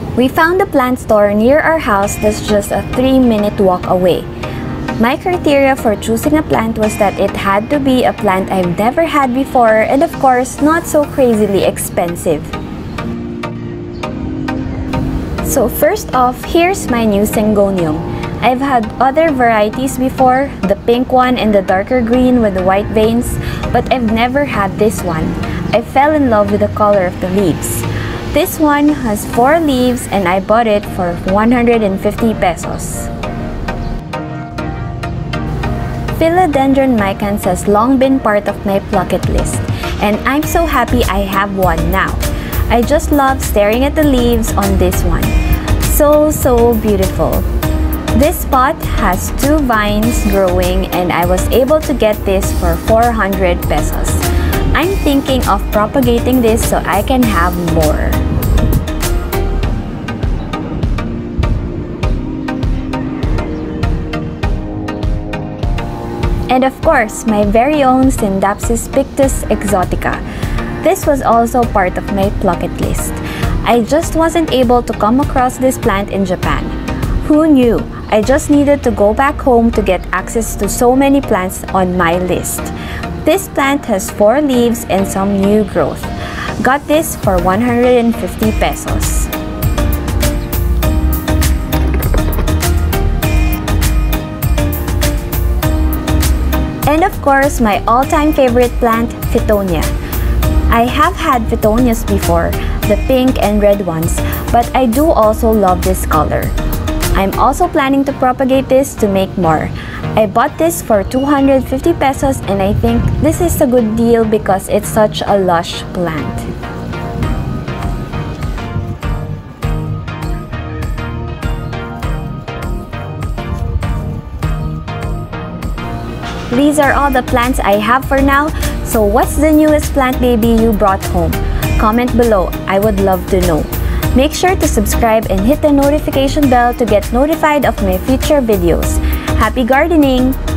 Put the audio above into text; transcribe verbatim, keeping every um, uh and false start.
We found a plant store near our house that's just a three minute walk away. My criteria for choosing a plant was that it had to be a plant I've never had before and of course not so crazily expensive. So first off, here's my new Syngonium. I've had other varieties before, the pink one and the darker green with the white veins, but I've never had this one. I fell in love with the color of the leaves. This one has four leaves and I bought it for one hundred fifty pesos. Philodendron micans has long been part of my plucket list, and I'm so happy I have one now. I just love staring at the leaves on this one. So, so beautiful. This pot has two vines growing and I was able to get this for four hundred pesos. I'm thinking of propagating this so I can have more. And of course, my very own Scindapsus pictus exotica. This was also part of my plucket list. I just wasn't able to come across this plant in Japan. Who knew? I just needed to go back home to get access to so many plants on my list. This plant has four leaves and some new growth. Got this for one hundred fifty pesos. And of course, my all-time favorite plant, Fittonia. I have had Fittonias before, the pink and red ones, but I do also love this color. I'm also planning to propagate this to make more. I bought this for two hundred fifty pesos and I think this is a good deal because it's such a lush plant. These are all the plants I have for now. So what's the newest plant baby you brought home? Comment below, I would love to know. Make sure to subscribe and hit the notification bell to get notified of my future videos. Happy gardening!